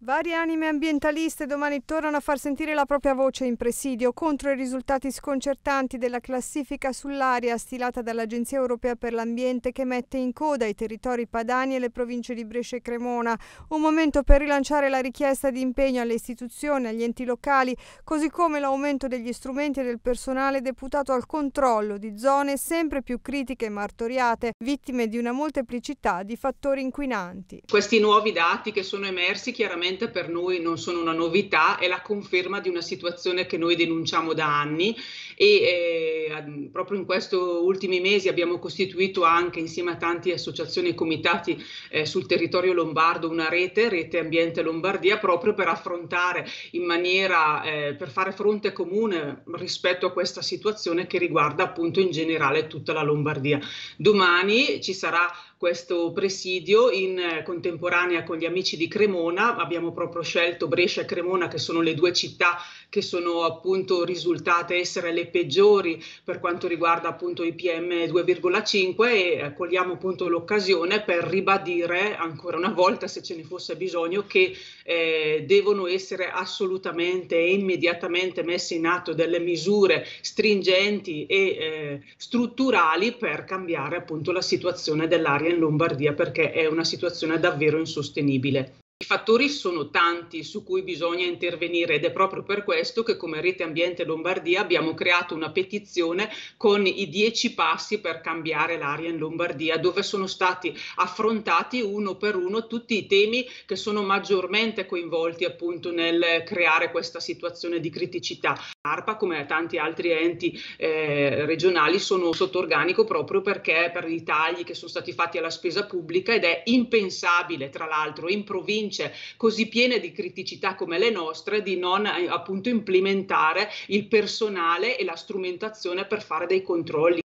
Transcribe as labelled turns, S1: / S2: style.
S1: Varie anime ambientaliste domani tornano a far sentire la propria voce in presidio contro i risultati sconcertanti della classifica sull'aria stilata dall'Agenzia Europea per l'Ambiente, che mette in coda i territori padani e le province di Brescia e Cremona. Un momento per rilanciare la richiesta di impegno alle istituzioni, agli enti locali, così come l'aumento degli strumenti e del personale deputato al controllo di zone sempre più critiche e martoriate, vittime di una molteplicità di fattori inquinanti.
S2: Questi nuovi dati che sono emersi chiaramente per noi non sono una novità, è la conferma di una situazione che noi denunciamo da anni e proprio in questi ultimi mesi abbiamo costituito anche insieme a tante associazioni e comitati sul territorio lombardo una rete Ambiente Lombardia, proprio per affrontare in maniera per fare fronte comune rispetto a questa situazione che riguarda appunto in generale tutta la Lombardia. Domani ci sarà questo presidio in contemporanea con gli amici di Cremona. Abbiamo proprio scelto Brescia e Cremona, che sono le due città che sono appunto risultate essere le peggiori per quanto riguarda appunto i PM2,5 e cogliamo appunto l'occasione per ribadire ancora una volta, se ce ne fosse bisogno, che devono essere assolutamente e immediatamente messe in atto delle misure stringenti e strutturali per cambiare appunto la situazione dell'aria in Lombardia, perché è una situazione davvero insostenibile. I fattori sono tanti su cui bisogna intervenire ed è proprio per questo che come Rete Ambiente Lombardia abbiamo creato una petizione con i 10 passi per cambiare l'aria in Lombardia, dove sono stati affrontati uno per uno tutti i temi che sono maggiormente coinvolti appunto nel creare questa situazione di criticità. ARPA, come tanti altri enti regionali, sono sotto organico proprio perché per i tagli che sono stati fatti alla spesa pubblica, ed è impensabile tra l'altro in provincia così piene di criticità come le nostre di non appunto implementare il personale e la strumentazione per fare dei controlli.